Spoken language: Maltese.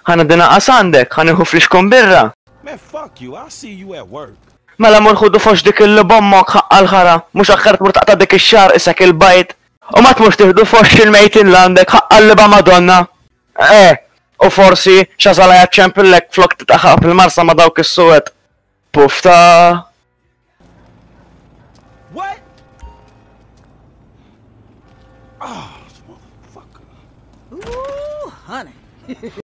ħanadina qasandek, ħaniħu fliexkom birra. Man, fuck you. I'll see you at work. Mela mur ħudu fox dik il-bommok ħaqqa l-ħara, mux aħħar tmur taqta dik ix-xar isek il-bajt. U ma tmux tiħdu fox il-mejtin l-għandek ħaqqa l-liba madonna. U forsi xazala jaċċempillek flok titaħħaq fil-marsa ma dawk is-suwed. Pufta. What? Oh, motherfucker. Ooh, honey.